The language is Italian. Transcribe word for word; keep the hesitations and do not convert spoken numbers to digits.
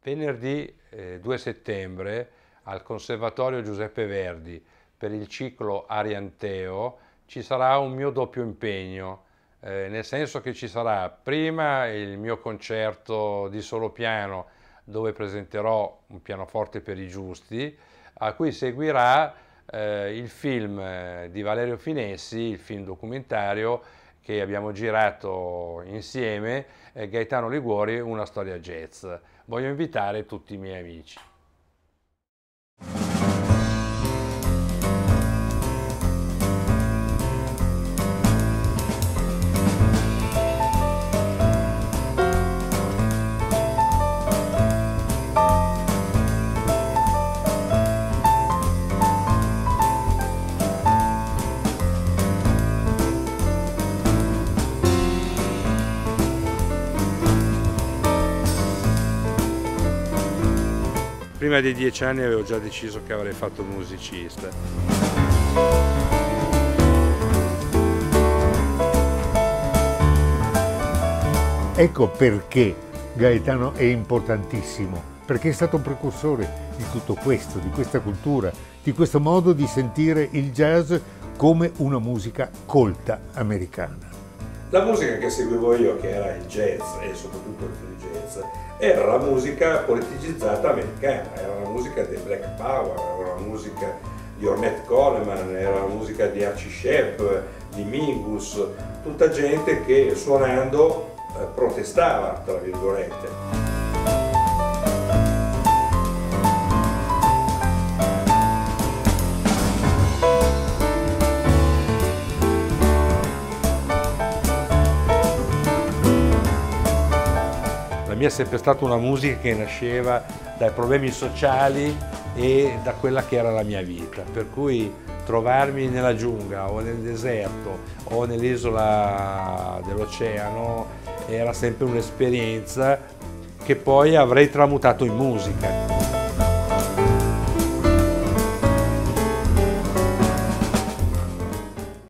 Venerdì eh, due settembre al Conservatorio Giuseppe Verdi per il ciclo Arianteo ci sarà un mio doppio impegno, eh, nel senso che ci sarà prima il mio concerto di solo piano dove presenterò un pianoforte per i giusti, a cui seguirà eh, il film di Valerio Finessi, il film documentario che abbiamo girato insieme, eh, Gaetano Liguori, una storia jazz. Voglio invitare tutti i miei amici. Prima dei dieci anni avevo già deciso che avrei fatto il musicista. Ecco perché Gaetano è importantissimo, perché è stato un precursore di tutto questo, di questa cultura, di questo modo di sentire il jazz come una musica colta americana. La musica che seguivo io, che era il jazz e soprattutto il free jazz, era la musica politicizzata americana, era la musica del Black Power, era la musica di Ornette Coleman, era la musica di Archie Shepp, di Mingus, tutta gente che suonando eh, protestava, tra virgolette. La mia è sempre stata una musica che nasceva dai problemi sociali e da quella che era la mia vita, per cui trovarmi nella giungla o nel deserto o nell'isola dell'oceano era sempre un'esperienza che poi avrei tramutato in musica.